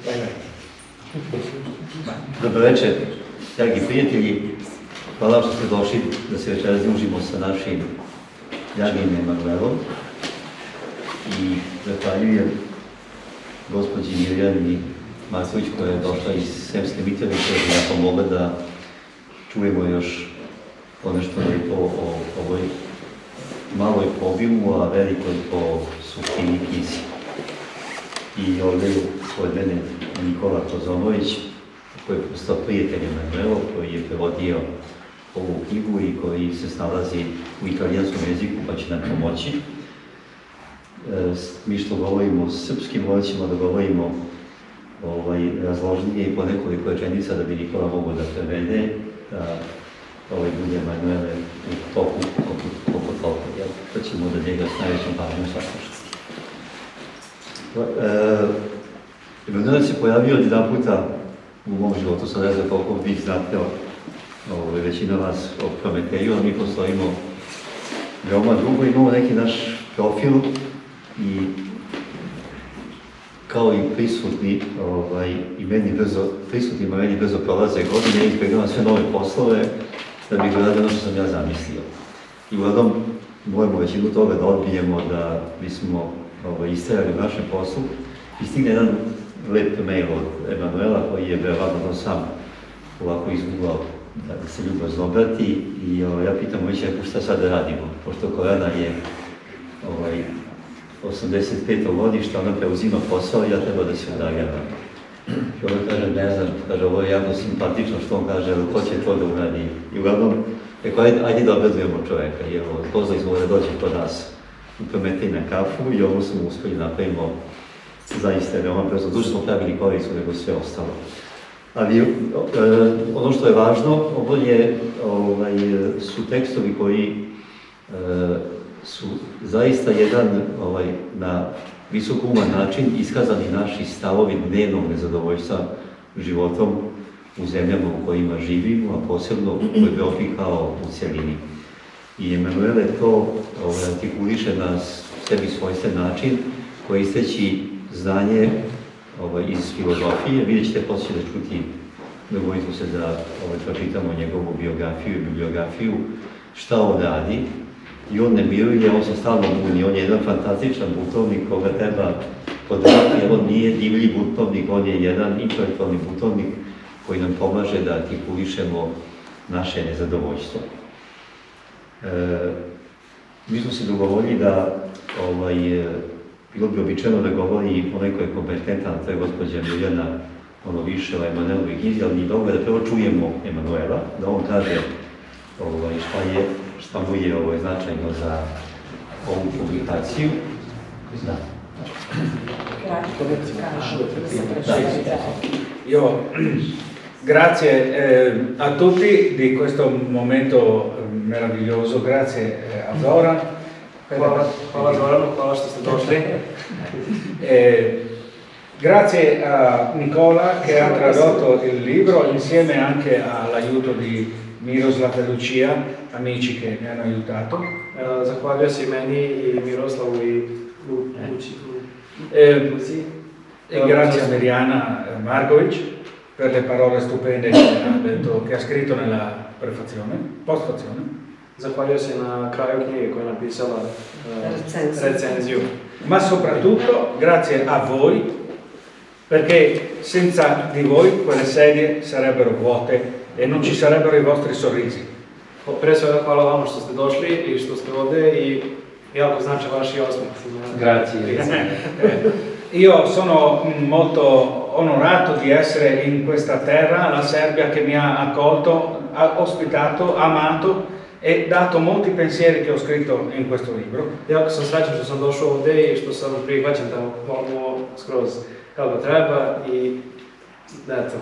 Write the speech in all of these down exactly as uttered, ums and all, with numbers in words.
Dobro večer, dragi prijatelji. Hvala što ste došli da se večeras družimo sa našim dragim Emanuelom. I zahvaljujem gospođi Mirjani Marković koja je došla iz Sremske Mitrovice i nam pomogla da čujemo još ponešto lepo o ovoj maloj po obimu, a velikoj po suštini knjizi. I ovdje od mene Nikola Kozonović, koji je postao prijatelj Emanuela, koji je prevodio ovu knjigu i koji se snalazi u italijanskom jeziku, pa će nam pomoći. E, mi što govorimo srpskim, morat ćemo da govorimo ovaj, razložnije i po nekoliko rečenica da bi Nikola mogao da prevede, da ovaj bude Emanuele u toku, oko toliko, jel? To ćemo da njega s najvećom pažnjom saslušati. Emanuel se pojavio jedan puta u mom životu, sad ne znam koliko vi znate, ovaj, većina vas o Prometeju, a mi postojimo veoma dugo, imamo neki naš profil i kao i prisutni, ovaj, i meni brzo, prisutnima meni brzo prolaze godine, izbjegavam sve nove poslove da bih gledali ono što sam ja zamislio. I uglavnom moramo većinu toga da odbijemo da bismo ovaj, istrajali u našem poslu i stigne jedan lep mail od Emanuela koji je verovatno sam ovako izgooglao da se ljubazno obrati i ovaj, ja pitam već šta sad da radimo, pošto Korana je ovaj, osamdeset peto godište, ona preuzima posao i ja treba da se udaljavam. I ona kaže, ne znam, kaže, ovo je jako simpatično što on kaže, ali ko će to da uradi? I uglavnom, rekao, ajde, ajde da obradujemo čoveka, i evo, pozvali smo da dođe kod nas u Prometej na kafu i ovo smo uspeli napravimo zaista veoma brzo. Duže smo pravili koricu nego sve ostalo. Ali e, ono što je važno, ovo je, ovaj, su tekstovi koji e, su zaista jedan ovaj, na visoko uman način iskazani naši stavovi dnevnog nezadovoljstva životom u zemljama u kojima živimo, a posebno u Evropi kao u cjelini. I Emanuele to ovaj, artikuliše na sebi svojstven način koji isteći znanje ovaj, iz filozofije. Vidjet ćete poslije da čuti, dogovorit smo se da ovaj, pročitamo njegovu biografiju i bibliografiju, šta on radi. I on ne miruje, on se stalno buni, on je jedan fantastičan putovnik koga treba podržati, jer on nije divlji putovnik, on je jedan intelektualni putovnik koji nam pomaže da artikulišemo naše nezadovoljstvo. E, mi smo se dogovorili da ovaj, bilo bi običajno da govori onaj koji je kompetentan, to je gospođa Mirjana, ono više o Emanuelovoj knjizi, ali mi dobro da prvo čujemo Emanuela, da on kaže ovaj, šta je šta mu je ovo značajno za ovu publikaciju. Da. Io grazie eh, a tutti di questo momento meraviglioso, grazie eh, a Zoran. Hvala, hvala Zoranu, hvala što ste došli. eh, grazie a Nicola che ha tradotto il libro insieme anche all'aiuto di Miroslav e Lucia, amici che mi hanno aiutato. Uh, zahvaljujem se i meni i Miroslavu i Luci. Eh, e grazie a Mirjana Marković per le parole stupende che ha detto, che ha scritto nella prefazione, postfazione. Zahvaljujem se na kraju knjige koja je napisala uh, recenziju. Ma soprattutto grazie a voi, perché senza di voi quelle sedie sarebbero vuote e non ci sarebbero i vostri sorrisi. Pre svega hvala vama što ste došli i što ste ovdje i jako znači vaši osmeh. Grazie. Io sono molto onorato di essere in questa terra, la Serbia che mi ha accolto, ha ospitato, amato e dato molti pensieri che ho scritto in questo libro. Jako sam srećan što sam došao ovdje i što sam prihvaćen tamo skroz kako treba i eto.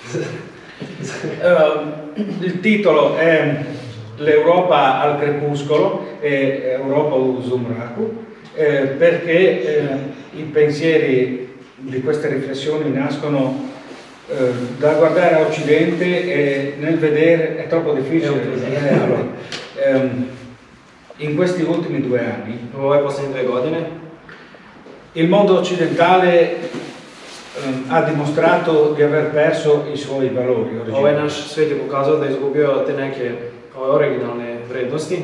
Uh, il titolo è L'Europa al crepuscolo e Europa u sumraku, eh, perché eh, i pensieri di queste riflessioni nascono eh, da guardare a Occidente e nel vedere, è troppo difficile, eh, allora, ehm, in questi ultimi due anni u ove posljednje dve godine il mondo occidentale um, ha dimostrato di aver perso i suoi valori originali. Ovaj naš svijet je pokazao da je izgubio te neke ove originalne vrednosti.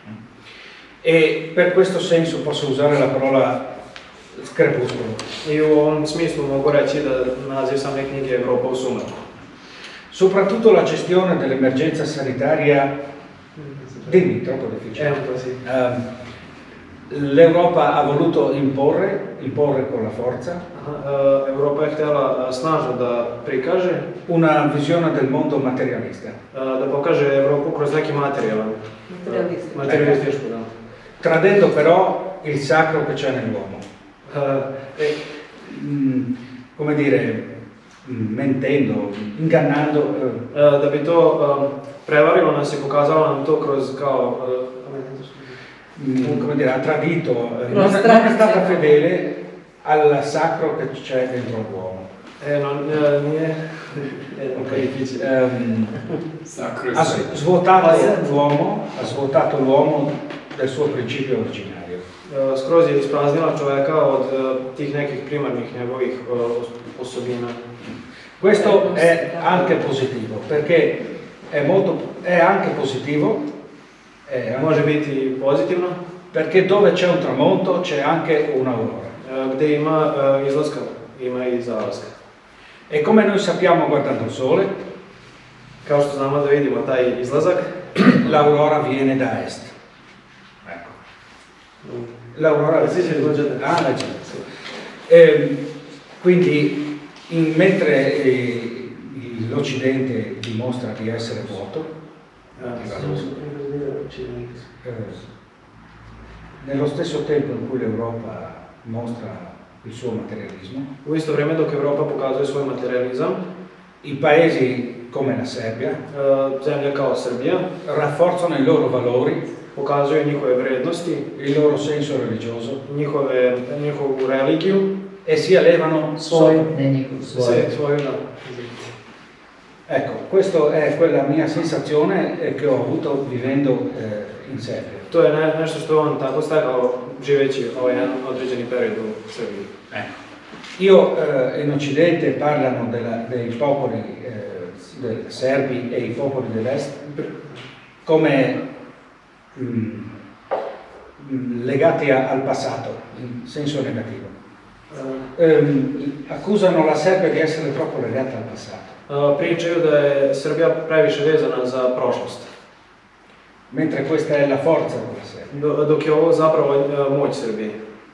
E per questo senso posso usare la parola crepuscolo. I u ovom smislu mogu reći da naziv same knjige je Europa u sumraku. Soprattutto la gestione dell'emergenza sanitaria. Dimmi, troppo difficile. Evo to si. Um, L'Europa ha voluto imporre, imporre con la forza, Aha, uh, Europa je htjela uh, snažno da prikaže, una visione del mondo materialista, uh, da pokaže Europu kroz neki materijalan, Materialističko. materialističku, da. tradendo però il sacro che c'è nell'uomo. Uh, E, mm, come dire, mm, mentendo, ingannando, eh, uh, da bi to um, prevarilo nas i pokazalo nam to kroz kao... Uh, mm, come dire, ha tradito, eh, Lo non, è- non è strazio. stata fedele al sacro che c'è dentro l'uomo. E, no, uh, nije... E, Ok. ok, difficile. Ehm, Sacro e ha santo. svuotato l'uomo, ha svuotato l'uomo del suo principio originario. Uh, skroz je ispraznila čoveka od uh, tih nekih primarnih njegovih uh, osobina. Questo è anche positivo, perché è, molto, è anche positivo, è anche- Može biti pozitivno, perché dove c'è un tramonto c'è anche un'aurora. uh, gde ima uh, izlaska, ima i zalaska. E come noi sappiamo guardando il sole, Kao što znamo da vidimo taj izlazak, l'aurora viene da est. Ecco. L'aurora Sì, sì, l'ho già detto. Ah, l'hai già detto. Ehm, quindi, in- mentre eh, l'Occidente dimostra di essere vuoto, eh, nello stesso tempo in cui l'Europa mostra il suo materialismo, u isto vrijeme dok Europa pokazuje svoj materializam, i paesi come la Serbia uh, zemlje kao Srbija rafforzano i loro valori, pokazuju njihove vrednosti, il loro senso religioso njihove, njihovu religiju, e si elevano Svoj, sopra. ne njihov, svoj. sve svoju da. Ecco, questa è quella mia sensazione eh, che ho avuto vivendo eh, in Serbia. To je ne, nešto što je on tako stekao živeći ovaj jedan određeni period u Srbiji. Ecco. Io eh, in Occidente parlano della- dei popoli eh, dei serbi e i popoli dell'Est come mm, mm, legati a- al passato, in senso negativo. Uh, Ehm, accusano la Serbia di essere troppo legata al passato, uh, pričaju da je Srbija previše vezana za prošlost, mentre questa è la forza della Serbia. do- dok je ovo zapravo uh, moć Srbije.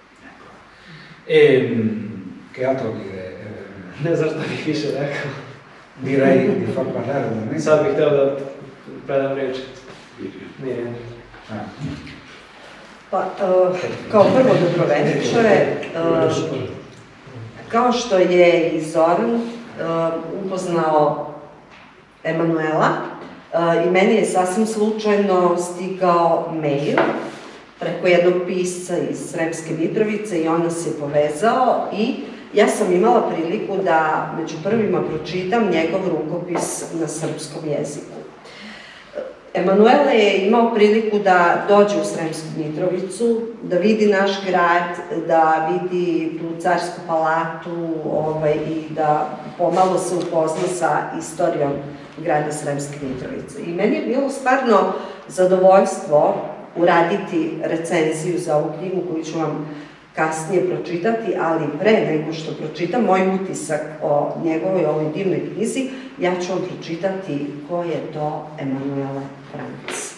E mm, che altro dire? Eh, Ne znam šta bih više rekao. direi di far parlare un momento. Sad bih htio da predam riječ. Nije. Ah. Pa, uh, kao prvo dobroveče, uh, kao što je i Zoran uh, upoznao Emanuela, uh, i meni je sasvim slučajno stigao mail preko jednog pisca iz Sremske Mitrovice i on nas je povezao i ja sam imala priliku da među prvima pročitam njegov rukopis na srpskom jeziku. Emanuele je imao priliku da dođe u Sremsku Mitrovicu, da vidi naš grad, da vidi tu carsku palatu ovaj, i da pomalo se upozna sa istorijom grada Sremske Mitrovice. I meni je bilo stvarno zadovoljstvo uraditi recenziju za ovu knjigu koju ću vam kasnije pročitati, ali pre nego što pročitam moj utisak o njegovoj ovoj divnoj knjizi, ja ću vam pročitati ko je to Emanuele Franc.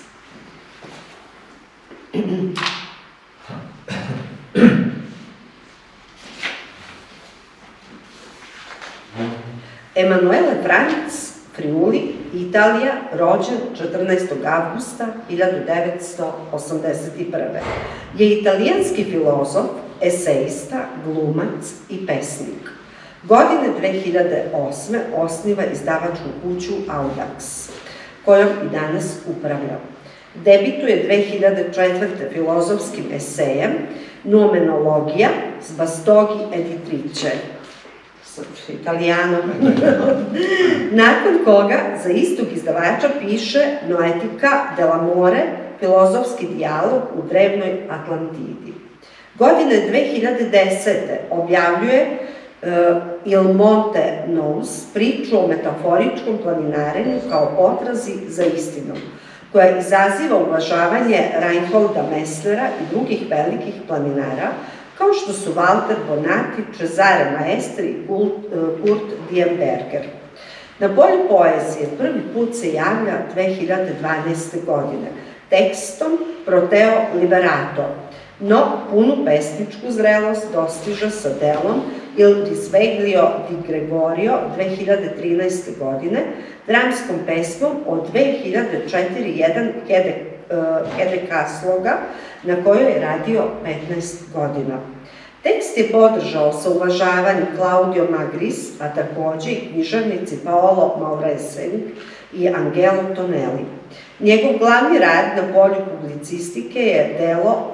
Emanuele Franc, Friuli, Italija, rođen četrnaestog avgusta hiljadu devetsto osamdeset prve. Je italijanski filozof, esejista, glumac i pesnik. Godine dve hiljade osme osniva izdavačku kuću Audax, kojom i danas upravlja. Debituje dve hiljade četvrte filozofskim esejem Numenologija s Bastogi editrice, Italijano. Nakon koga za istog izdavača piše Noetica dell'amore, filozofski dijalog u drevnoj Atlantidi. Godine dve hiljade desete objavljuje Il Monte Nous, priču o metaforičkom planinarenju kao potrazi za istinom, koja izaziva uvažavanje Reinholda Messlera i drugih velikih planinara, kao što su Walter Bonatti, Cesare Maestri i Kurt Diemberger. Na polju poezije prvi put se javlja dve hiljade dvanaeste. godine tekstom Proteo Liberato, no punu pesničku zrelost dostiže sa delom Il Risveglio di Gregorio dve hiljade trinaeste. godine, dramskom pesmom od dve hiljade četiri jedan Hedekasloga, na kojoj je radio petnaest godina. Tekst je podržao sa uvažavanjem Claudio Magris, a takođe i književnici Paolo Maureseni i Angelo Tonelli. Njegov glavni rad na polju publicistike je delo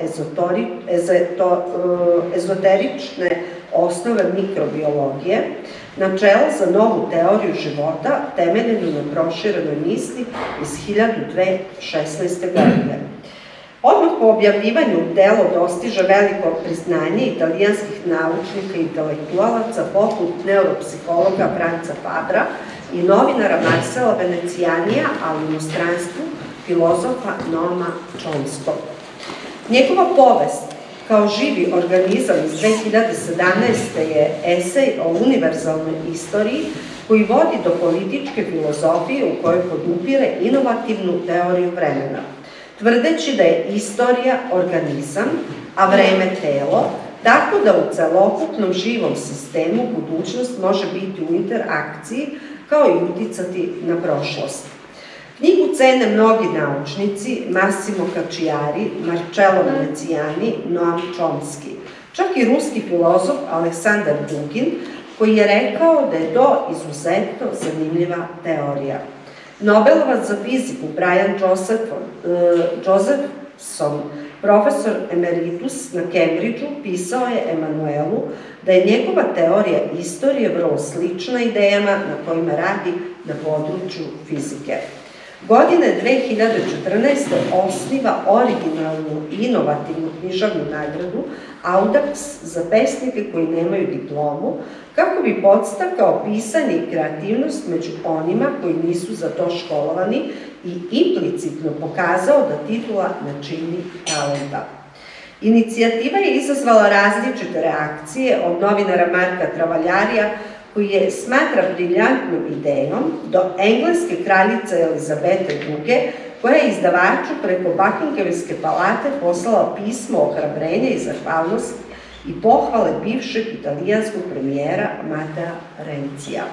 ezoterične osnove mikrobiologije, načelo za novu teoriju života temeljenu na proširenoj misli iz hiljadu dvesta šesnaeste. godine. Odmah po objavljivanju delo dostiže veliko priznanje italijanskih naučnika i intelektualaca poput neuropsihologa Franca Fabra i novinara Marcela Venecijanija, ali u inostranstvu filozofa Noama Chomskog. Njegova povest kao živi organizam iz dve hiljade sedamnaeste. je esej o univerzalnoj istoriji koji vodi do političke filozofije u kojoj podupire inovativnu teoriju vremena, tvrdeći da je istorija organizam, a vreme telo, tako da u celokupnom živom sistemu budućnost može biti u interakciji kao i uticati na prošlost. Knjigu cene mnogi naučnici, Massimo Cacciari, Marcello Venecijani, Noam Chomsky, čak i ruski filozof Aleksandar Dugin, koji je rekao da je to izuzetno zanimljiva teorija. Nobelovac za fiziku Brian Josephson, profesor emeritus na Cambridgeu, pisao je Emanuelu da je njegova teorija istorije vrlo slična idejama na kojima radi na području fizike. Godine dve hiljade četrnaeste. osniva originalnu i inovativnu književnu nagradu Audax za pesnike koji nemaju diplomu, kako bi podstakao pisanje i kreativnost među onima koji nisu za to školovani i implicitno pokazao da titula ne čini talenta. Inicijativa je izazvala različite reakcije od novinara Marka Travaglia, koji je smatra briljantnom idejom, do engleske kraljice Elizabete druge, koja je izdavaču preko Buckinghamske palate poslala pismo ohrabrenja i zahvalnosti i pohvale bivšeg italijanskog premijera Matea Renzija.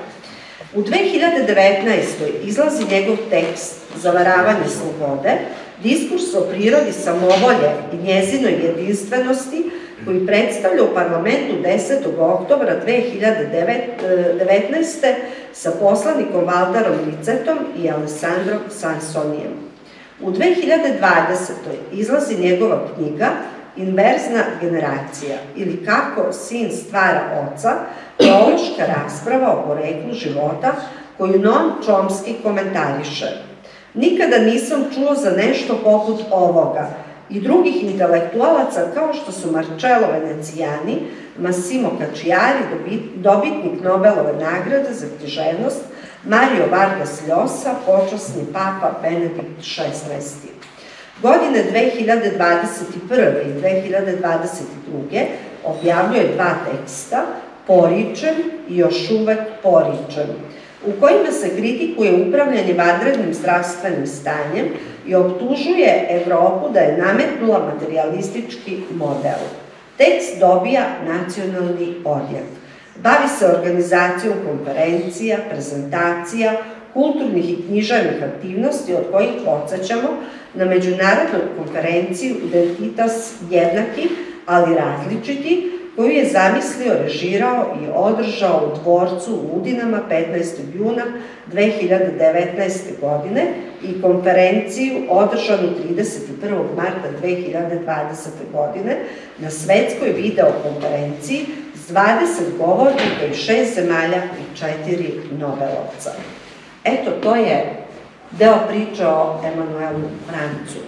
U dve hiljade devetnaestoj. izlazi njegov tekst Zavaravanje slobode, diskurs o prirodi samovolje i njezinoj jedinstvenosti, koji predstavlja u parlamentu desetog oktobra dve hiljade devetnaeste. sa poslanikom Valdarom Licetom i Alessandrom Sansonijem. U dve hiljade dvadesetoj. izlazi njegova knjiga Inverzna generacija ili Kako sin stvara oca, teološka rasprava o poreklu života koju Noam Chomsky komentariše. Nikada nisam čuo za nešto poput ovoga i drugih intelektualaca kao što su Marcello Venecijani, Massimo Cacciari, dobitnik Nobelove nagrade za književnost, Mario Vargas Llosa, počasni papa Benedikt šesnaesti. Godine dve hiljade dvadeset prve. i dve hiljade dvadeset druge. objavljuje dva teksta, Poričem i Još uvek poričem, u kojima se kritikuje upravljanje vanrednim zdravstvenim stanjem i optužuje Evropu da je nametnula materijalistički model. Tekst dobija nacionalni odjek. Bavi se organizacijom konferencija, prezentacija, kulturnih i književnih aktivnosti od kojih podsjećamo na međunarodnu konferenciju Identitas jednaki, ali različiti, koju je zamislio, režirao i održao u dvorcu u Udinama petnaestog juna dve hiljade devetnaeste. godine i konferenciju održanu trideset prvog marta dve hiljade dvadesete. godine na svetskoj videokonferenciji s dvadeset govornika iz šest zemalja i četiri Nobelovca. Eto, to je deo priče o Emanuelu Francu.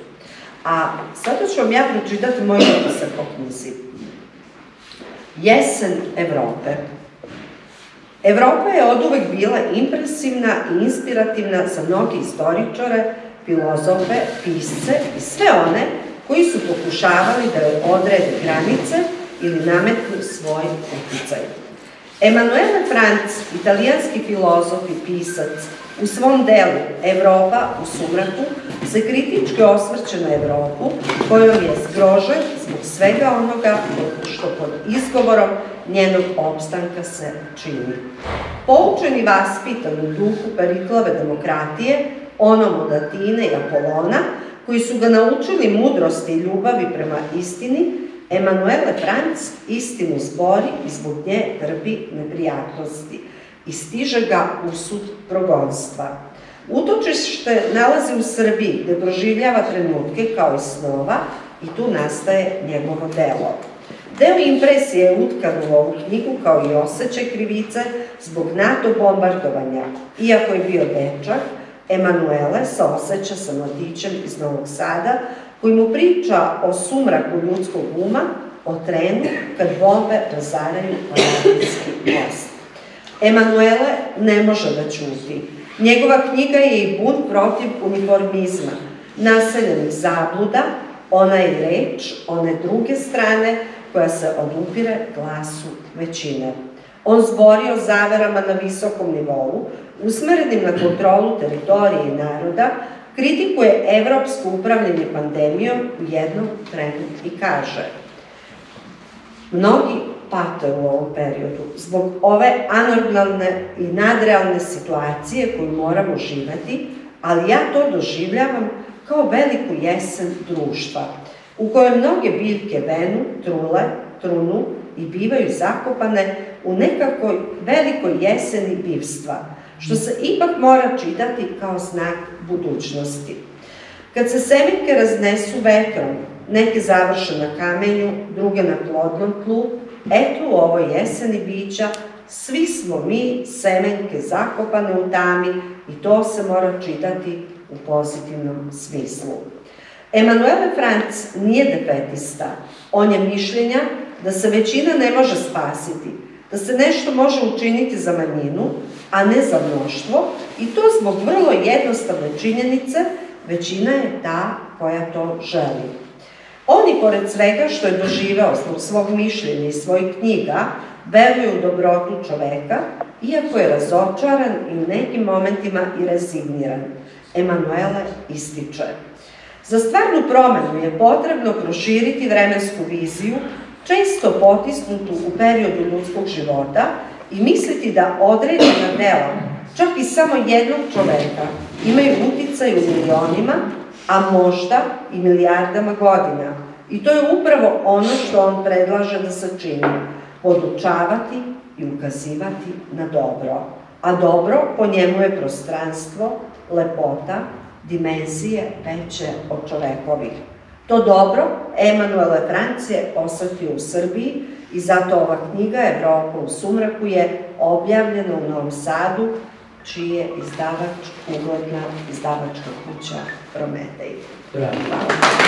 A sada ću vam ja pročitati moj utisak o knjizi. Jesen Evrope. Evropa je oduvek bila impresivna i inspirativna za mnoge istoričare, filozofe, pisce i sve one koji su pokušavali da joj odrede granice ili nametnu svoj uticaj. Emanuele Franc, italijanski filozof i pisac, u svom delu Evropa u sumraku se kritički osvrće na Evropu, kojom je zgrožen zbog svega onoga što pod izgovorom njenog opstanka se čini. Poučen i vaspitan u duhu Periklove demokratije, onom od Atine i Apolona, koji su ga naučili mudrosti i ljubavi prema istini, Emanuele Franc istinu zbori i zbog nje trpi neprijatnosti i stiže ga usud progonstva. Utočište nalazi u Srbiji, gde proživljava trenutke kao i snova i tu nastaje njegovo delo. Deo impresije je utkan u ovu knjigu kao i osjećaj krivice zbog NATO bombardovanja. Iako je bio dečak, Emanuele se osjeća sa mladićem iz Novog Sada, koji mu priča o sumraku ljudskog uma, o trenu kad bombe razaraju Palatinski most. Emanuele ne može da ćuti. Njegova knjiga je i bunt protiv uniformizma, naseljenih zabluda, ona je reč one druge strane koja se odupire glasu većine. On zbori o zaverama na visokom nivou, usmerenim na kontrolu teritorije i naroda, kritikuje evropsko upravljanje pandemijom u jednom trenu i kaže: mnogi pate u ovom periodu zbog ove anormalne i nadrealne situacije koju moramo živeti, ali ja to doživljavam kao veliku jesen društva, u kojoj mnoge biljke venu, trule, trunu i bivaju zakopane u nekakvoj velikoj jeseni bivstva, što se ipak mora čitati kao znak budućnosti. Kad se semenke raznesu vetrom, neke završe na kamenju, druge na plodnom tlu, eto u ovoj jeseni bića, svi smo mi semenke zakopane u tami i to se mora čitati u pozitivnom smislu. Emanuele Franc nije defetista. On je mišljenja da se većina ne može spasiti, da se nešto može učiniti za manjinu, a ne za mnoštvo, i to zbog vrlo jednostavne činjenice, većina je ta koja to želi. On i pored svega što je doživeo zbog svog mišljenja i svojih knjiga, veruje u dobrotu čoveka, iako je razočaran i u nekim momentima i rezigniran. Emanuele ističe: za stvarnu promenu je potrebno proširiti vremensku viziju, često potisnutu u periodu ljudskog života, i misliti da određena dela, čak i samo jednog čoveka, imaju uticaj u milionima, a možda i milijardama godina. I to je upravo ono što on predlaže da se čini: podučavati i ukazivati na dobro. A dobro po njemu je prostranstvo, lepota, dimenzije veće od čovekovih. To dobro Emanuele Franc je osetio u Srbiji i zato ova knjiga Evropa u sumraku je objavljena u Novom Sadu, čiji je izdavač ugledna izdavačka kuća Prometej. Hvala.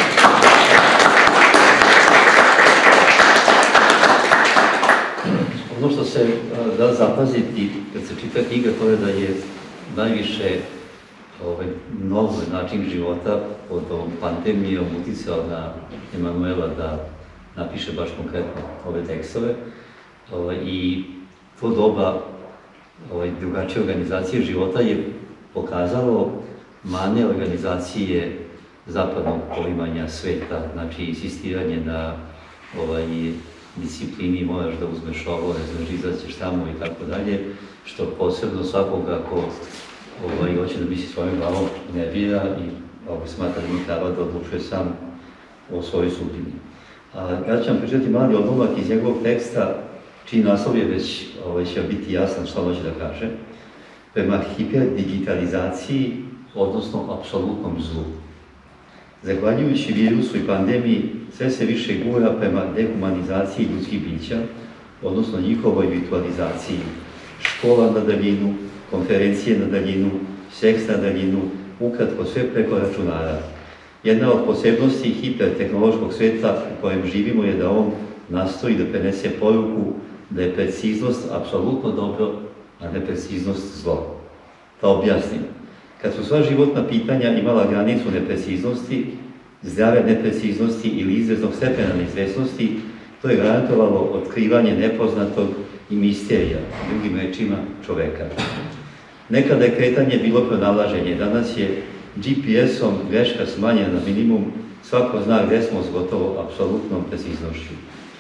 Ono što se da zapaziti kad se čita knjiga, to je da je najviše ovaj, nov način života pod ovom pandemijom uticao na Emanuela da napiše baš konkretno ove tekstove. Ovaj, I to doba ovaj, drugačije organizacije života je pokazalo mane organizacije zapadnog poimanja sveta, znači insistiranje na ovaj, disciplini, moraš da uzmeš ovo, ne znaš, izaćeš tamo i tako dalje, što posebno svakoga ko ovaj, hoće da misli svojom glavom nervira i ovaj, smatra da mi treba da odlučuje sam o svojoj sudbini. A, ja ću vam pričati mali odlomak iz njegovog teksta, čiji naslov je već ovaj, će biti jasan što hoće da kaže. Prema hiperdigitalizaciji, odnosno apsolutnom zlu. Zahvaljujući virusu i pandemiji, sve se više gura prema dehumanizaciji ljudskih bića, odnosno njihovoj virtualizaciji. Škola na daljinu, konferencije na daljinu, seks na daljinu, ukratko sve preko računara. Jedna od posebnosti hipertehnološkog sveta u kojem živimo je da on nastoji da prenese poruku da je preciznost apsolutno dobro, a nepreciznost zlo. Da objasnim. Kad su sva životna pitanja imala granicu nepreciznosti, zdrave nepreciznosti ili izvesnog stepena neizvesnosti, to je garantovalo otkrivanje nepoznatog i misterija, drugim rečima čoveka. Nekada je kretanje bilo pronalaženje, danas je G P S-om greška smanjena na minimum, svako zna gde smo s gotovo apsolutnom preciznošću.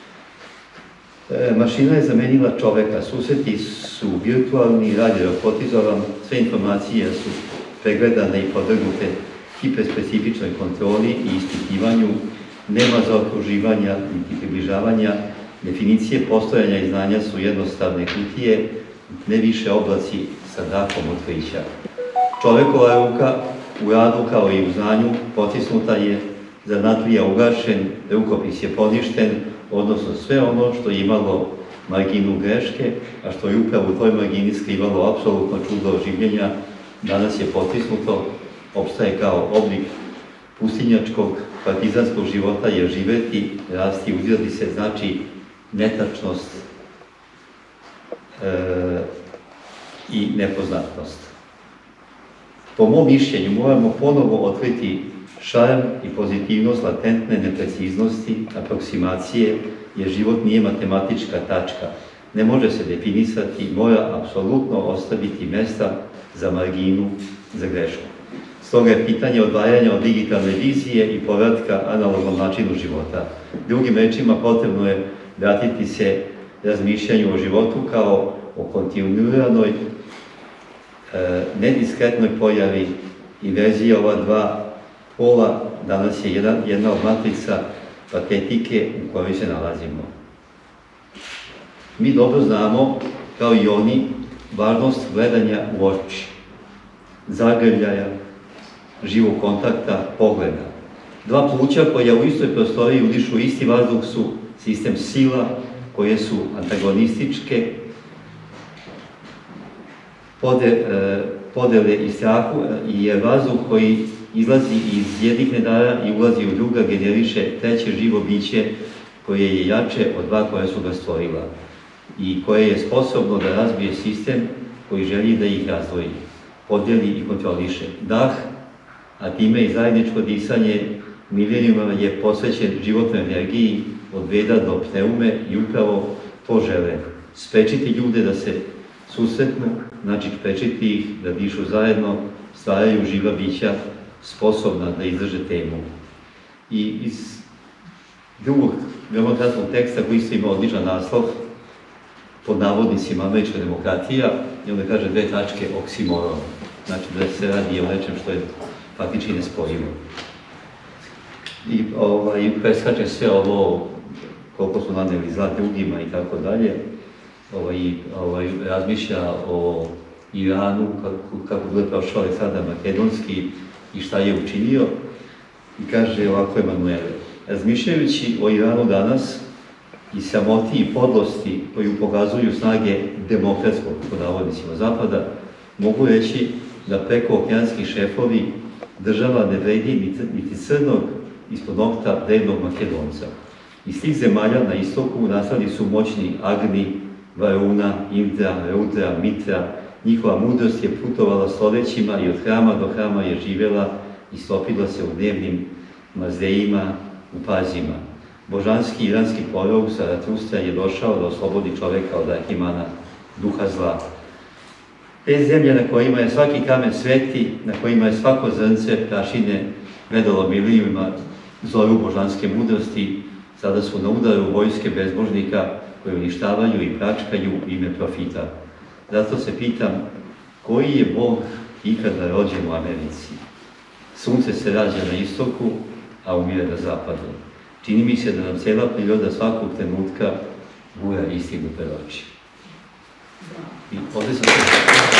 E, mašina je zamenila čoveka, susreti su virtualni, rad je robotizovan, sve informacije su pregledane i podvrgnute hiperspecifičnoj kontroli i ispitivanju, nema zaokruživanja niti približavanja, definicije postojanja i znanja su jednostavne kutije, ne više oblaci sa dahom otkrića. Čovekova ruka u radu kao i u znanju potisnuta je, zanatlija ugašen, rukopis je poništen, odnosno sve ono što je imalo marginu greške, a što je upravo u toj margini skrivalo apsolutno čudo življenja, danas je potisnuto, opstaje kao oblik pustinjačkog, partizanskog života, jer živeti, rasti, uzirati se znači netačnost e, i nepoznatnost. Po mom mišljenju moramo ponovo otkriti šarm i pozitivnost latentne nepreciznosti, aproksimacije, jer život nije matematička tačka. Ne može se definisati, mora apsolutno ostaviti mesta za marginu, za grešku. Stoga je pitanje odvajanja od digitalne vizije i povratka analognom načinu života. Drugim rečima, potrebno je vratiti se razmišljanju o životu kao o kontinuiranoj, e, nediskretnoj pojavi i verziji ova dva pola. Danas je jedna, jedna od matrica patetike u kojoj se nalazimo. Mi dobro znamo, kao i oni, važnost gledanja u oči, zagrljaja, živog kontakta, pogleda. Dva pluća koja u istoj prostoriji udišu isti vazduh su sistem sila koje su antagonističke, pode, podele i strahu i je vazduh koji izlazi iz jednih nedara i ulazi u druga, generiše treće živo biće koje je jače od dva koja su ga stvorila i koje je sposobno da razbije sistem koji želi da ih razdvoji, podeli i kontroliše. Dah, a time i zajedničko disanje milenijuma je posvećen životnoj energiji od veda do pneume i upravo to žele. Sprečiti ljude da se susretnu, znači sprečiti ih da dišu zajedno, stvaraju živa bića sposobna da izdrže temu. I iz drugog veoma kratkog teksta koji isto ima odličan naslov, pod navodnicima američka demokratija, i onda kaže dve tačke oksimoron. Znači da se radi o nečem što je faktički nespojivo. I ovaj, preskače sve ovo, koliko su naneli zla drugima i tako dalje, ovaj, ovaj, razmišlja o Iranu, kako, kako bude prošao Aleksandar Makedonski i šta je učinio, i kaže ovako Emanuele: razmišljajući o Iranu danas i samoti i podlosti koju pokazuju snage demokratskog, pod navodnicima, zapada, mogu reći da preko okeanski šefovi država ne vredi niti crnog ispod nokta drevnog Makedonca. Iz tih zemalja na istoku nastali su moćni Agni, Varuna, Indra, Rudra, Mitra. Njihova mudrost je putovala stoljećima i od hrama do hrama je živjela i stopila se u dnevnim mazdejima, u pazima. Božanski iranski prorok Zaratustra je došao da oslobodi čoveka od Arhimana, duha zla. Te zemlje na kojima je svaki kamen sveti, na kojima je svako zrnce prašine gledalo milijima zoru božanske mudrosti, sada su na udaru vojske bezbožnika koje uništavaju i pračkaju ime profita. Zato se pitam, koji je Bog ikada rođen u Americi? Sunce se rađa na istoku, a umire na zapadu. Čini mi se da nam cela priroda svakog trenutka gura istinu pred oči. I ovdje sam se...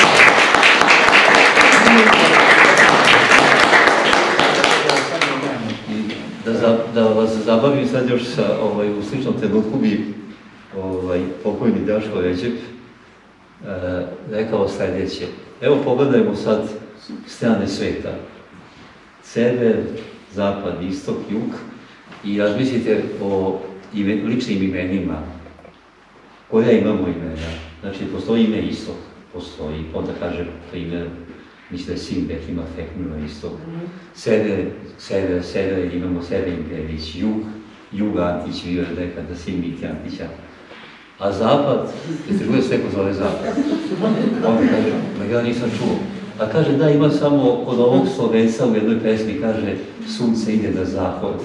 Da, za, da vas zabavim sad još sa, ovaj, u sličnom trenutku bi ovaj, pokojni Daško Ređep e, rekao sljedeće. Evo pogledajmo sad strane sveta. Sever, zapad, istok, jug i razmislite o ime, ličnim imenima. Koja imamo imena? Znači, postoji ime istok, postoji. Onda kaže, primjer, mislim da je Sinbek ima Feknula isto. Sede, sede, sede, imamo Sedenkević, Jug, Jug Antić, bio je nekada sin Miti Antića. A Zapad, jeste čuli sve ko zove Zapad? On kaže, ma ja nisam čuo. A kaže, da, ima samo kod ovog Slovenca u jednoj pesmi, kaže, sunce ide na zahod.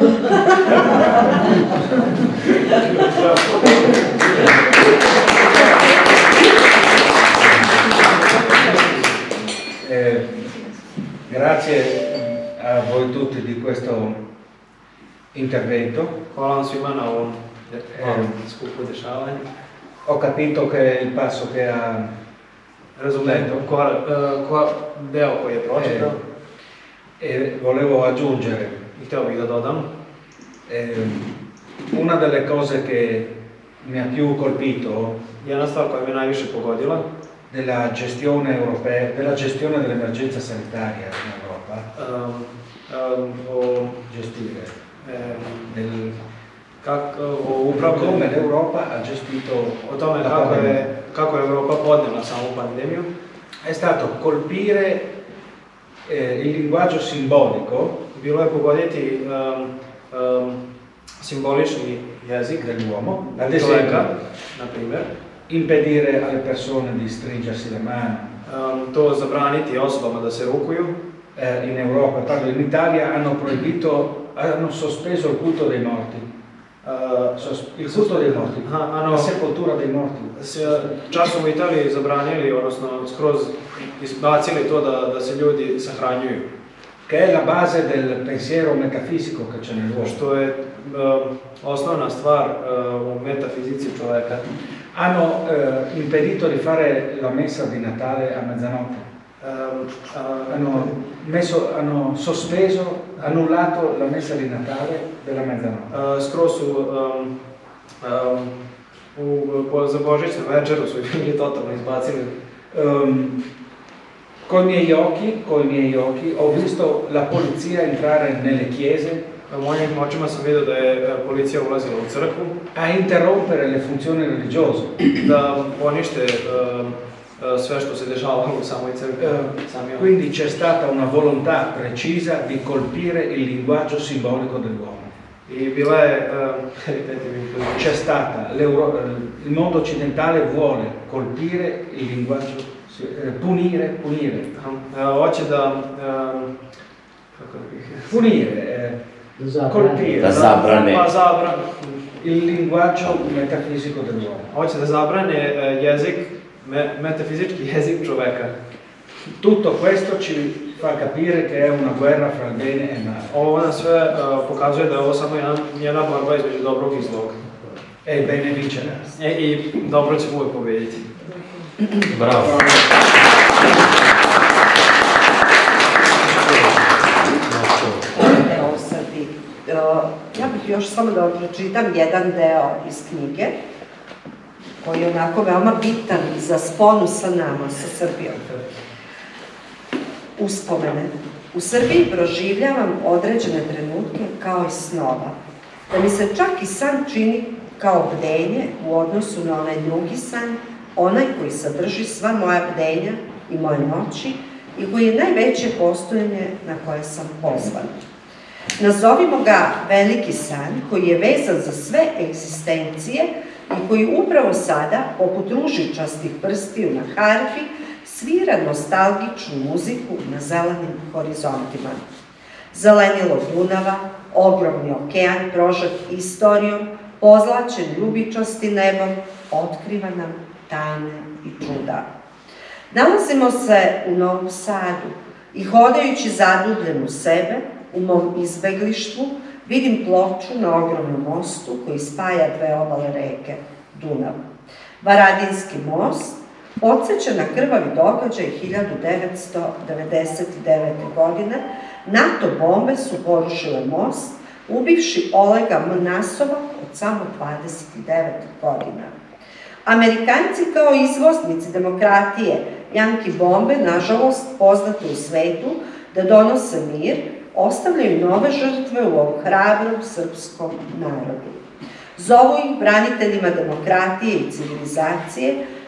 Eh, grazie a voi tutti di questo intervento. Hvala vam svima na ovom malom skupu dešavanja. Ho capito che il passo che ha Razumijem deo koji je pročitao e volevo aggiungere i htio bih da dodam. eh, una delle cose che mi ha più colpito Jedna stvar koja me najviše pogodila della gestione europea, della gestione dell'emergenza sanitaria in Europa, um, um, o gestire, um, del, kak, o upravljanju, come l'Europa ha gestito o tome la kako pandemia. je, kako je Europa podnijela samu pandemiju, È stato colpire eh, il linguaggio simbolico bilo je pogoditi um, um, simbolični jezik dell'uomo, ad čovjeka, esempio na primjer, impedire alle persone di stringersi la mano. um, to zabraniti osobama da se rukuju. Eh, in Europa, parlo in Italia, hanno proibito, hanno sospeso il culto dei morti. Uh, Sos- il culto dei morti, Aha, ano, la sepoltura dei morti. s časom u Italiji zabranili, odnosno skroz izbacili to da, da se ljudi sahranjuju. Che è la base del pensiero metafisico che c'è nell'uomo. Što je um, osnovna stvar uh, u metafizici čoveka. Hanno eh, impedito di fare la messa di Natale a mezzanotte. Um, uh, Hanno, messo, hanno sospeso, annullato la messa di Natale della mezzanotte. uh, skroz su um, um, u, po, za Božićnu večeru su bili totalno izbacili. Um, con i miei occhi, con i miei occhi, ho visto la polizia entrare nelle chiese Mojim očima sam vidio da je policija ulazila u crkvu, a interrompere le funzioni religiose. da ponište um, uh, sve što se dešavalo u samoj crkvi. Eh, quindi c'è stata una volontà precisa di colpire il linguaggio simbolico dell'uomo. I bila je, um, ripeti mi, C'è stata, l'Euro- eh, il mondo occidentale vuole colpire il linguaggio, sì, eh, punire, punire, uh, hoće da, um, kako da bih, punire, eh, colpire Da zabrane. pa zabran, il linguaggio metafisico dell'uomo. hoće da zabrane uh, jezik, me, metafizički jezik čoveka. Tutto questo ci fa capire che è una guerra fra il bene e il male. Ovo nam sve uh, pokazuje da je ovo samo jedna, jedna borba između dobrog i zlog. E il bene vincerà. E, I dobro će uvijek pobediti. Bravo. Deo o Srbiji. Ja bih još samo da pročitam jedan deo iz knjige, koji je onako veoma bitan za sponu sa nama, sa Srbijom. Uspomene. U Srbiji proživljavam određene trenutke kao i snova. Da mi se čak i san čini kao bdenje u odnosu na onaj drugi san, onaj koji sadrži sva moja bdenja i moje noći i koji je najveće postojanje na koje sam pozvan. Nazovimo ga veliki san koji je vezan za sve egzistencije i koji upravo sada, poput ružičastih prstiju na harfi, svira nostalgičnu muziku na zelenim horizontima. Zelenilo Dunava, ogromni okean prožet istorijom, pozlačen ljubičasti nebom, otkriva nam tajne i čuda. Nalazimo se u Novom Sadu i hodajući zadubljen u sebe, u mom izbeglištvu, vidim ploču na ogromnom mostu koji spaja dve obale reke, Dunav. Varadinski most podsjeća na krvavi događaj hiljadu devetsto devedeset devete. godine. NATO bombe su porušile most, ubivši Olega M. Nasova od samo dvadeset devet godina. Amerikanci kao izvoznici demokratije, Janki bombe, nažalost, poznate u svetu da donose mir, ostavljaju nove žrtve u ovom hrabrom srpskom narodu. Zovu ih braniteljima demokratije i civilizacije,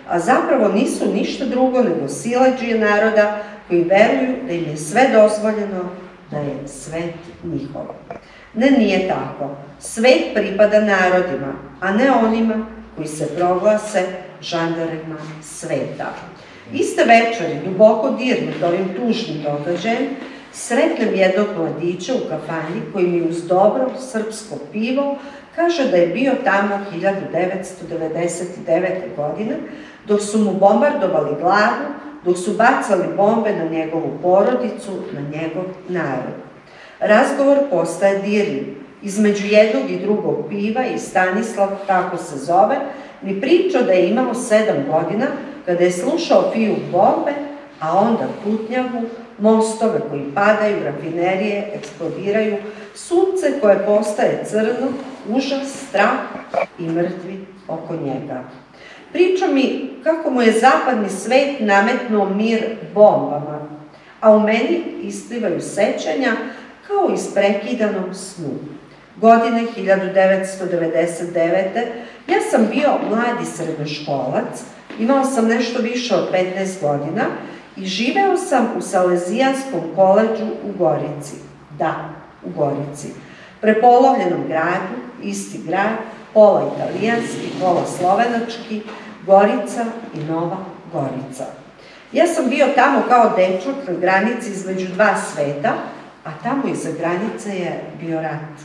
a zapravo nisu ništa drugo nego siledžije naroda koji veruju da im je sve dozvoljeno, da je svet njihov. Ne, nije tako. Svet pripada narodima, a ne onima koji se proglase žandarima sveta. Iste večeri, duboko dirnut ovim tužnim događajem, sretnem jednog mladića u kafani koji mi uz dobro srpsko pivo kaže da je bio tamo hiljadu devetsto devedeset devete. godine, dok su mu bombardovali glavu, dok su bacali bombe na njegovu porodicu, na njegov narod. Razgovor postaje dirljiv. Između jednog i drugog piva i Stanislav, tako se zove, mi priča da je imao sedam godina kada je slušao fijuk bombe, a onda putnjavu, mostove koji padaju, rafinerije, eksplodiraju, sunce koje postaje crno, užas, strah i mrtvi oko njega. Priča mi kako mu je zapadni svet nametnuo mir bombama, a u meni isplivaju sećanja kao iz prekidanom snu. Godine hiljadu devetsto devedeset devete. ja sam bio mladi srednjoškolac, imao sam nešto više od petnaest godina i živeo sam u Salezijanskom koledžu u Gorici. Da, u Gorici. Prepolovljenom gradu, isti grad, pola italijanski, pola slovenački, Gorica i Nova Gorica. Ja sam bio tamo kao dečak na granici između dva sveta, a tamo iza granice je bio rat.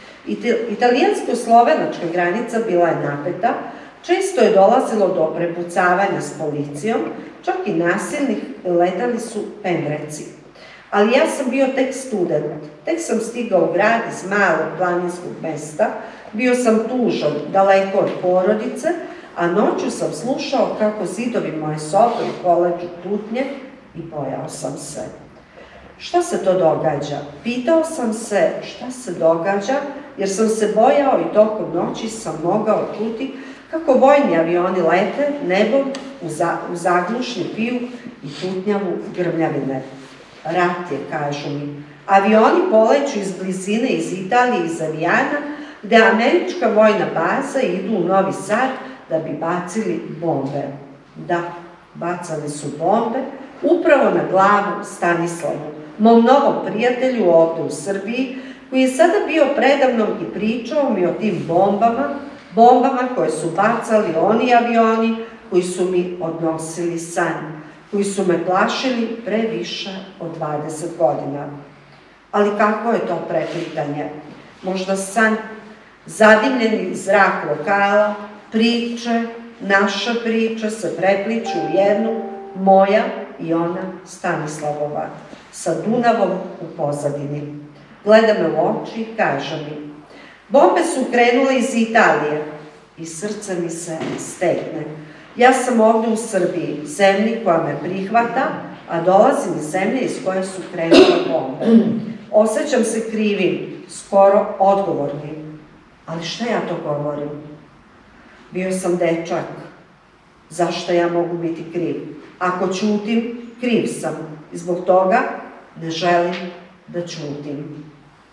Italijansko-slovenačka granica bila je napeta, često je dolazilo do prepucavanja s policijom, čak i nasilnih, letali su pendreci. Ali ja sam bio tek student, tek sam stigao u grad iz malog planinskog mesta, bio sam tužan, daleko od porodice, a noću sam slušao kako zidovi moje sobe u koledžu tutnje i bojao sam se. Šta se to događa? Pitao sam se šta se događa, jer sam se bojao i tokom noći sam mogao čuti kako vojni avioni lete nebom u zaglušni piju i tutnjavu grmljavine. Rat je, kažu mi. Avioni poleću iz blizine, iz Italije, iz Avijana, gde američka vojna baza idu u Novi Sad da bi bacili bombe. Da, bacali su bombe upravo na glavu Stanislavu, mom novom prijatelju ovde u Srbiji, koji je sada bio predavnom i pričao mi o tim bombama, bombama koje su bacali oni avioni koji su mi odnosili san, koji su me plašili pre više od dvadeset godina. Ali kako je to preplitanje? Možda san, zadimljeni zrak lokala, priče, naša priča se prepliču u jednu, moja i ona Stanislavova, sa Dunavom u pozadini. Gleda me u oči i kaže mi: bombe su krenule iz Italije i srce mi se stekne. Ja sam ovde u Srbiji, zemlji koja me prihvata, a dolazim iz zemlje iz koje su krenule bombe. Osjećam se krivim, skoro odgovornim. Ali šta ja to govorim? Bio sam dečak. Zašto ja mogu biti kriv? Ako ćutim, kriv sam. I zbog toga ne želim da ćutim.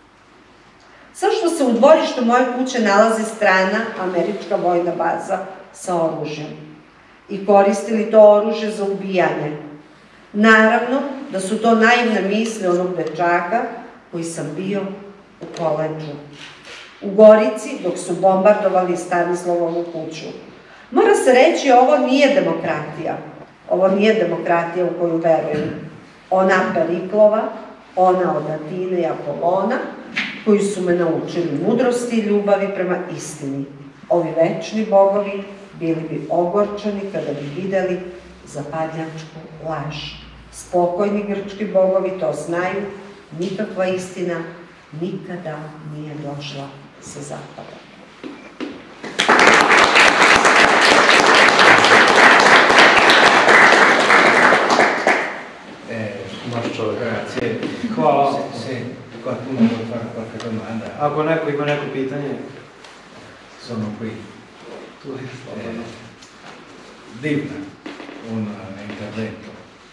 Zašto se u dvorištu moje kuće nalazi strana američka vojna baza sa oružjem? I koristili to oružje za ubijanje? Naravno da su to naivne misli onog dečaka koji sam bio u koledžu. U Gorici, dok su bombardovali Stanislavovu kuću. Mora se reći, ovo nije demokratija. Ovo nije demokratija u koju verujem. Ona Periklova, ona od Atine i Apolona, koji su me naučili mudrosti i ljubavi prema istini. Ovi večni bogovi bili bi ogorčeni kada bi videli zapadnjačku laž. Spokojni grčki bogovi to znaju, nikakva istina nikada nije došla sa zapada. Grazie. Hvala. Se qualcuno vuole fare qualche domanda. Ako neko ima neko pitanje, Sono qui. tu je slobodno. Divna, un intervento.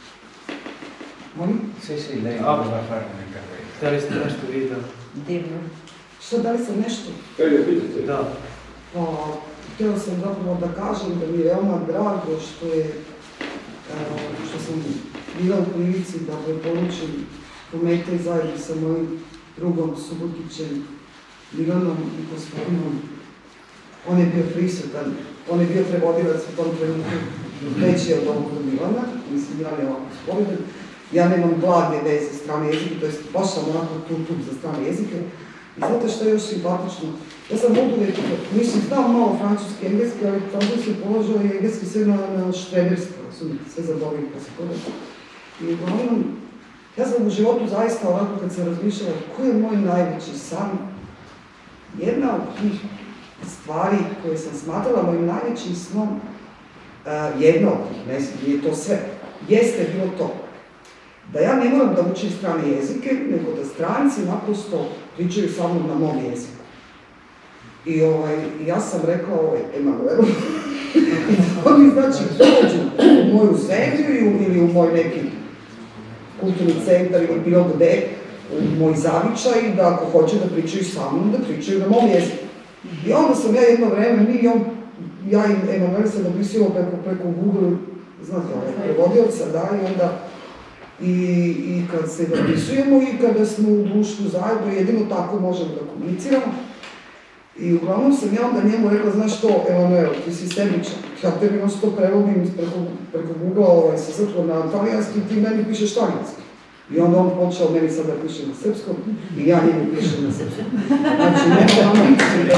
Sì, sì, lei Ah. voleva fare un intervento. Htjeli ste nešto vidjeti? Divno. Što, da li sam nešto? Da. O, htjela sam zapravo da kažem da mi je veoma drago što je, što sam bila u prilici da preporučim Prometej zajedno sa mojim drugom Subotićem, Milanom i gospodinom. On je bio prisutan, on je bio prevodilac u tom trenutku veći od ovog Milana, mislim, Milan je ovako spomedan. Ja nemam blage veze strane jezike, to je baš sam onako tutup za strane jezike. I zato što je još simpatično. Ja sam od uvijek, mislim, znam malo francuski, engleski, ali francuski položao i engleski sve na, na štreberski, sve zaboravim pa se kodati. I uglavnom, ja sam u životu zaista ovako kad sam razmišljala koji je moj najveći san, jedna od tih stvari koje sam smatrala mojim najvećim snom, uh, jedna od tih, ne znam, nije to sve, jeste bilo to. Da ja ne moram da učim strane jezike, nego da stranci naprosto pričaju sa mnom na mom jeziku. I ovaj, ja sam rekla ovaj, Emanuelu, oni znači dođu u moju zemlju ili u moj neki kulturni centar ili bilo gde, u moj zavičaj, da ako hoće da pričaju sa mnom, da pričaju na mom jeziku. I onda sam ja jedno vreme, mi i on, ja i Emanuel sam dopisila preko, preko Google, znate, ovaj, prevodioca, da, i onda I, i kad se dopisujemo i kada smo u društvu zajedno, jedino tako možemo da komuniciramo. I uglavnom sam ja onda njemu rekla, znaš što, Emanuel, ti si sebičan, ja tebi non stop prevodim preko, preko Google ovaj, sa srpskog na talijanski, ti meni pišeš talijanski. I onda on počeo meni sad da piše na srpskom i ja njemu pišem na srpskom. Znači, nema ono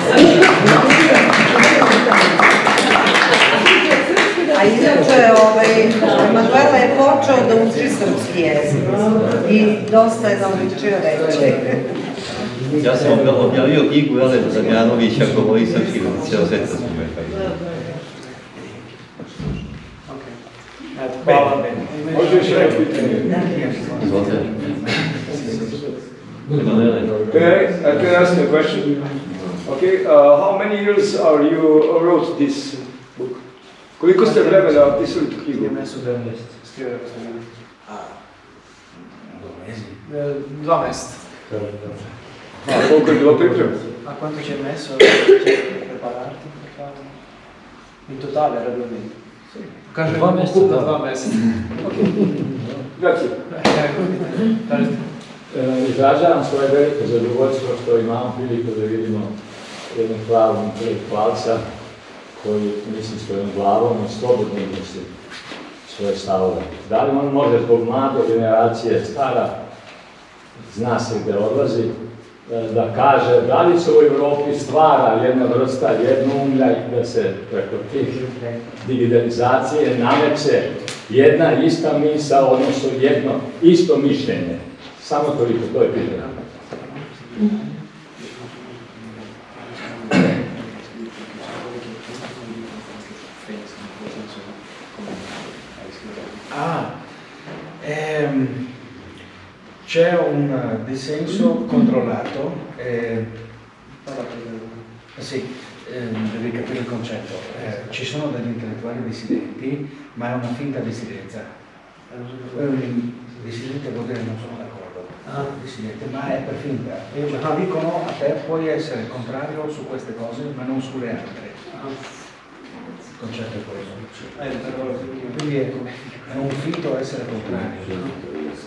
A inače, ovaj, Emanuela je počeo da uči srpski jezik i dosta je naučio reći. Ja sam objavio knjigu Elena Damjanovića ko moji srpski cijelo sveta smo rekali. Hvala. Možeš reći pitanje? Izvolite. Okay, I can ask you a question. Okay, uh, how many years are you wrote this book? Koliko ste vremena pisali tu knjigu? Dva meseca. A koliko je bilo priprema? A quanto ci hai messo per prepararti? In totale radiomente? Kaže dva meseca, dva meseca. Grazie. Izražavam svoje veliko zadovoljstvo što imamo priliku da vidimo jednog hvalnog intelektualca koji misli svojom glavom i slobodno misli svoje stavove. Da li on može zbog mlade generacije stara, zna se gde odlazi, da kaže da li se u Evropi stvara jedna vrsta jednoumlja i da se preko tih digitalizacije nameće jedna ista misao, odnosno jedno isto mišljenje. Samo toliko, to je pitanje. Ah, ehm, c'è un dissenso controllato, eh, sì, eh, devi capire il concetto, eh, ci sono degli intellettuali dissidenti, ma è una finta dissidenza. Um, dissidente vuol dire non sono d'accordo, ah. dissidente, ma è per finta. E ah. dicono a te puoi essere contrario su queste cose, ma non sulle altre. Ah. Il concetto è questo. Eh, quindi è, è un finto essere contrario.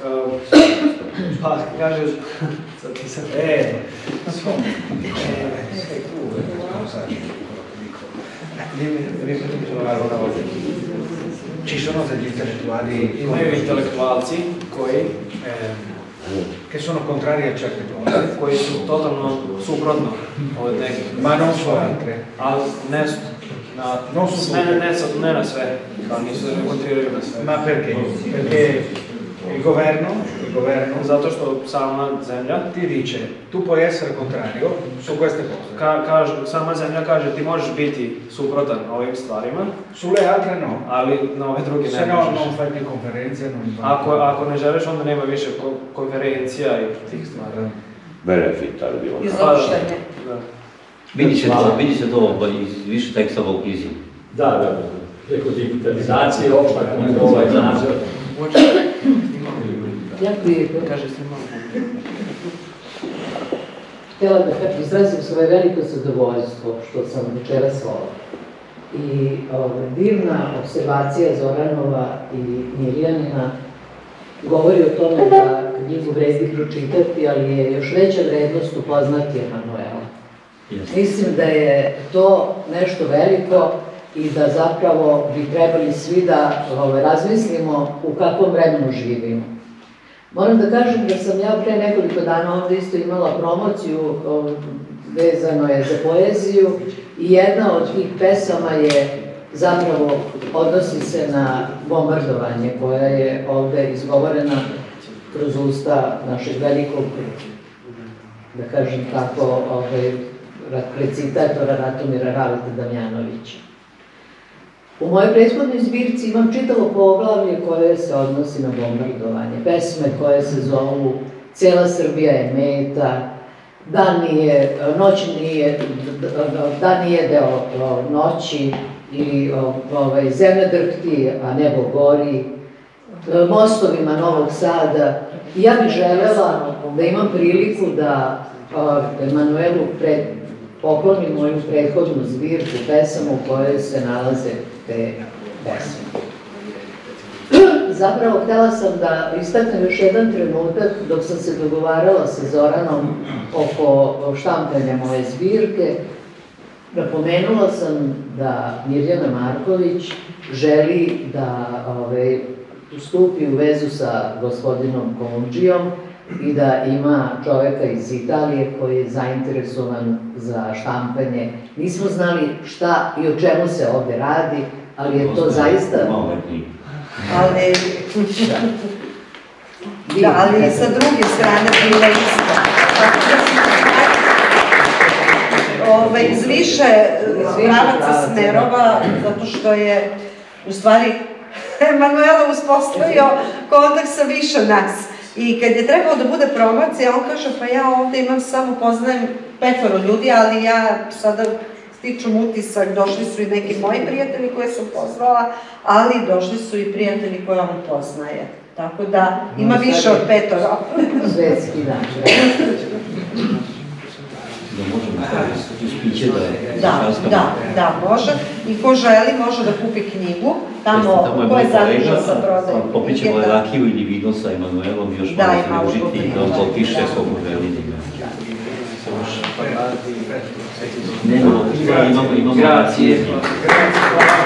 Pa, kažeš, sad ti sad... Eh, insomma, eh, sei tu, non sai quello che dico. Ripetimi solo una volta. Ci sono degli intellettuali... Imaju intelektualci koji... Eh, che sono contrari a certe cose, koji su totalno suprotno od nekih, ma non su altre, ali ne su na, non su ne, ne, ne, ne na sve, kao nisu da ne kontriraju na sve. Ma perché? Perché il governo, il governo, zato što sama zemlja ti dice tu puoi essere contrario su queste cose. Ka, kaže, sama zemlja kaže ti možeš biti suprotan ovim stvarima, sulle altre no, ali na ove druge se ne no, možeš. non fai più conferenze, non ako, ako ne želiš, onda nema više ko, konferencija i tih stvari. Benefita je bilo. Izopštenje. Da. Vidi se to, vidi se to iz više tekstova u knjizi. Da, da, da. Preko digitalizacije, opšta kontrola i nadzor. Jako lijepo. Kaže snimamo. Htjela da izrazim svoje veliko zadovoljstvo što sam večeras ovdje. I ovaj, divna observacija Zoranova i Mirjanina govori o tome da knjigu vredi pročitati, ali je još veća vrednost upoznati Emanuela. Yes. Mislim da je to nešto veliko i da zapravo bi trebali svi da ovaj, razmislimo u kakvom vremenu živimo. Moram da kažem da sam ja pre nekoliko dana ovde isto imala promociju, vezano je za poeziju i jedna od tih pesama je zapravo odnosi se na bombardovanje koja je ovde izgovorena kroz usta našeg velikog, da kažem tako, ovaj, recitatora Ratomira Raveta Damjanovića. U mojoj prethodnoj zbirci imam čitavo poglavlje koje se odnosi na bombardovanje, pesme koje se zovu Cela Srbija je meta, Dan nije, noć nije, dan nije deo noći, ili ovaj, Zemlja drhti, a nebo gori, Mostovima Novog Sada. I ja bih želela da imam priliku da Emanuelu pred, poklonim moju prethodnu zbirku pesama u kojoj se nalaze te pesme. Zapravo, htela sam da istaknem još jedan trenutak dok sam se dogovarala sa Zoranom oko štampanja moje zbirke. Napomenula sam da Mirjana Marković želi da ove, stupi u vezu sa gospodinom Kolundžijom i da ima čoveka iz Italije koji je zainteresovan za štampanje. Nismo znali šta i o čemu se ovde radi, ali je to zaista... Ali... Da, ali sa druge strane bila isto. Iz više pravaca smerova, zato što je u stvari Emanuela uspostavio kontakt sa više nas. I kad je trebalo da bude promocija, on kaže, pa ja ovde imam samo, poznajem petvoro ljudi, ali ja sada stičem utisak, došli su i neki moji prijatelji koje sam pozvala, ali došli su i prijatelji koje on poznaje. Tako da ima više od petoro. Svetski dan. Da možemo staviti spiće da je... Da, da, da, može. I ko želi može da kupi knjigu, tamo ko je zadržao sa prodaju. Popit ćemo rakiju ili vino sa Emanuelom i još malo priužiti da on popiše koliko želi da ima. Nemamo, imamo, imamo... Grazie.